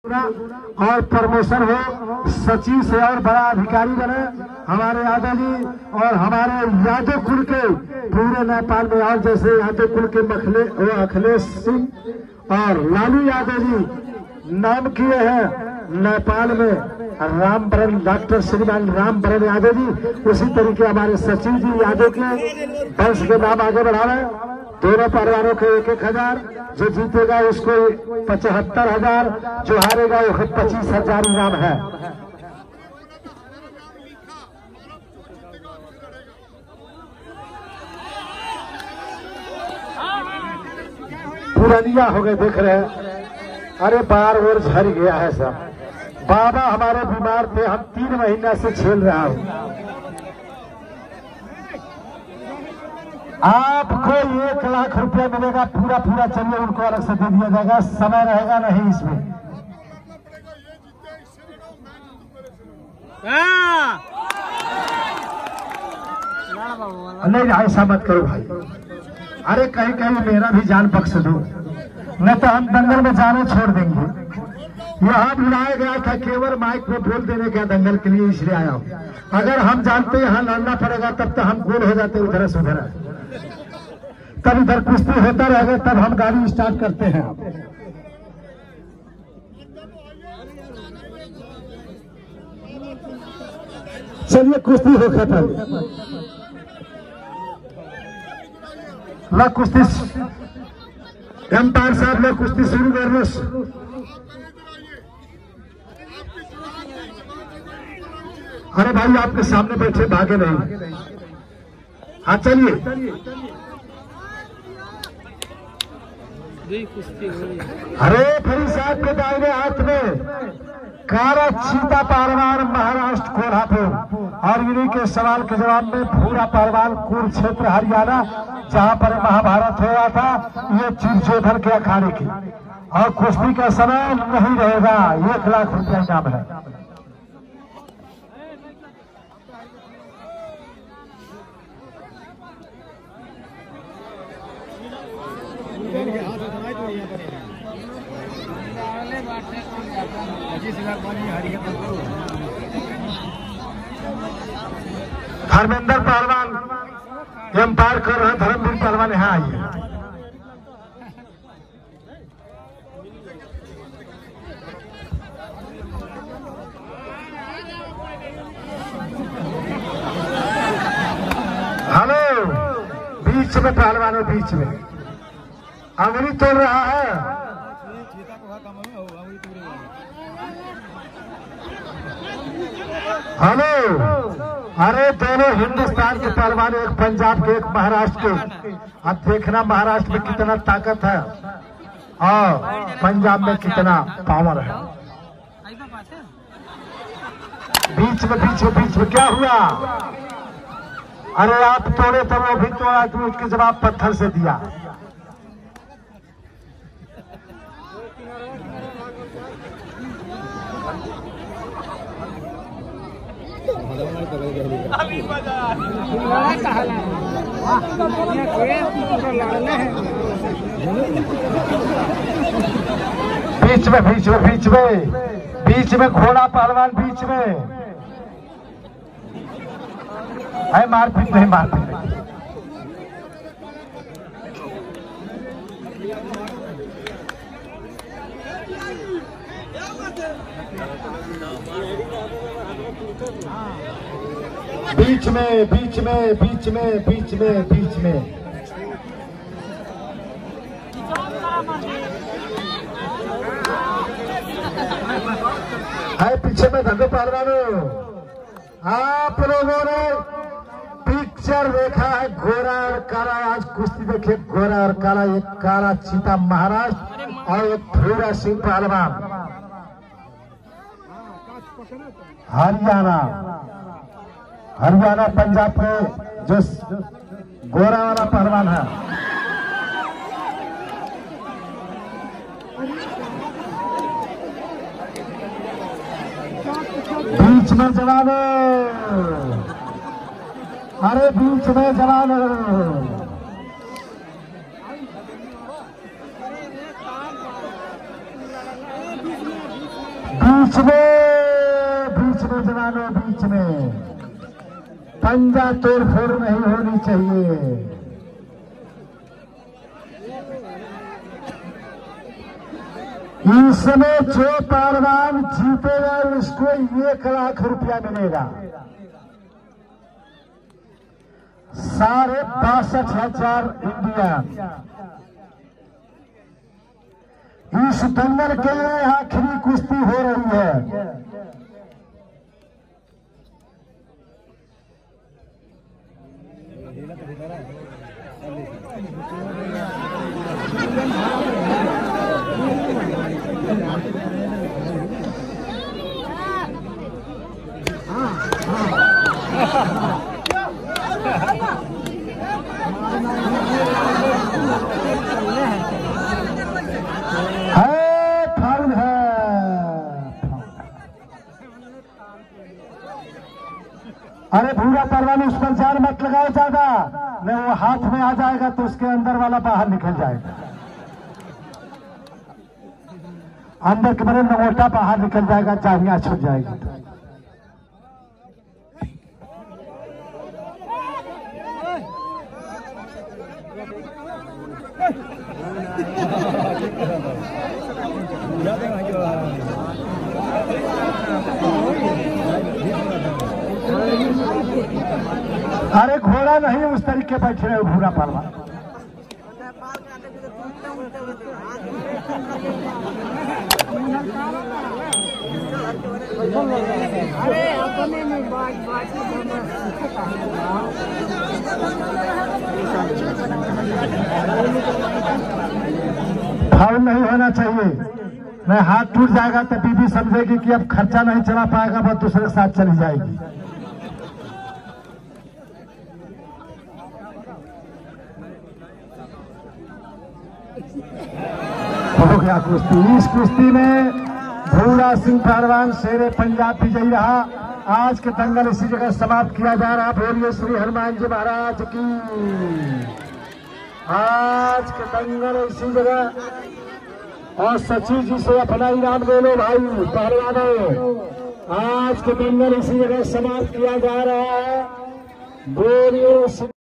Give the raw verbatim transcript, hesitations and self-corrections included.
और प्रमोशन हो, सचिव से और बड़ा अधिकारी बने हमारे यादव जी और हमारे यादव कुल के पूरे नेपाल में। और जैसे यादव कुल के मखले वो अखिलेश सिंह और लालू यादव जी नाम किए हैं नेपाल में राम बरन, डॉक्टर श्रीमान राम बरन यादव जी, उसी तरीके हमारे सचिव जी यादव के वंश के नाम आगे बढ़ावे। दोनों परिवारों के एक एक हजार, जो जीतेगा उसको पचहत्तर हजार, जो हारेगा वो पच्चीस हजार इनाम है। पुरानिया हो गए देख रहे हैं। अरे बार और झड़ गया है सब। बाबा हमारे बीमार थे, हम तीन महीना से झेल रहा हूं। आपको एक लाख रुपया मिलेगा पूरा पूरा, चलिए उनको अलग से दे दिया जाएगा, समय रहेगा नहीं इसमें। नहीं ऐसा मत करो भाई, अरे कहीं कहीं मेरा भी जान बख्श दो, न तो हम दंगल में जाने छोड़ देंगे। यहाँ बुलाया गया था केवल माइक में बोल देने का दंगल के लिए, इसलिए आया हूँ। अगर हम जानते यहाँ लड़ना पड़ेगा तब तो हम गोल हो जाते उधर से उधर, तब इधर कुश्ती होता रहेगा, तब हम गाड़ी स्टार्ट करते हैं। चलिए कुश्ती हो खत्म, ला कुश्ती एम्पायर साहब ने कुश्ती शुरू कर लो। अरे भाई आपके सामने बैठे भागे नहीं। हाँ चलिए अरे फरी साहब के दाहिने हाथ में काला चीता पहलवान महाराष्ट्र कोल्हापुर, और इन्हीं के सवाल के जवाब में भूरा पहलवान कुरुक्षेत्र हरियाणा, जहां पर महाभारत हो रहा था, ये चिरचोधर के अखाड़े की। और कुश्ती का समय नहीं रहेगा, एक लाख रुपया इनाम है। धर्मेंद्र पहलवान एम्पायर कर रहे हैं, धर्मवीर पहलवान यहाँ आइए। हेलो, बीच में पहलवान है, बीच में अंगुली तोड़ रहा है। हेलो, अरे दोनों हिंदुस्तान के पहलवान, एक पंजाब के एक महाराष्ट्र के। अब देखना महाराष्ट्र में कितना ताकत है और पंजाब में कितना पावर है। बीच में बीच में बीच में क्या हुआ? अरे आप तोड़े तो वो भी तोड़ा, तो उसके जवाब पत्थर से दिया। बीच में बीच में बीच में बीच में घोड़ा पहलवान बीच में है। मारपीट नहीं, मारपीट नहीं। बीच में बीच में बीच में बीच में बीच में है, पीछे में धंधे पहलवानों। आप लोगों ने पिक्चर देखा है घोड़ा और काला, आज कुश्ती देखिए घोड़ा और काला। एक काला चीता महाराष्ट्र और एक भूरा सिंह पहलवान हरियाणा। हरियाणा पंजाब में जो गोरा वाला पहलवान है। बीच में जवान, अरे बीच में जवान। बीच में बीच में जवानों, बीच में पंजा तोड़ फोड़ नहीं होनी चाहिए। इस समय जो पहलवान जीतेगा उसको एक लाख रुपया मिलेगा। साढ़े बासठ हजार इंडिया। इस दंगल के आखिरी कुश्ती हो रही है। अरे भूरा पहलवान उस पर जान मत लगाओ ज्यादा, नहीं वो हाथ में आ जाएगा तो उसके अंदर वाला बाहर निकल जाएगा। अंदर के बड़े नगोटा बाहर निकल जाएगा, जांघिया छूट जाएगी। अरे घोड़ा नहीं उस तरीके बैठे रहे भूरा पहलवान। फाउल नहीं होना चाहिए, नहीं हाथ टूट जाएगा तो बीबी समझेगी कि अब खर्चा नहीं चला पाएगा, वो दूसरे के साथ चली जाएगी। हो गया कुश्ती। इस कुश्ती में भूरा सिंह पहलवान शेरे पंजाब विजयी रहा। आज के दंगल इसी जगह समाप्त किया जा रहा। बोलिए श्री हनुमान जी महाराज की। आज के दंगल इसी जगह। और सचिव जी से अपना इनाम ले लो भाई पहलवानों। आज के दंगल इसी जगह समाप्त किया जा रहा है। बोलिए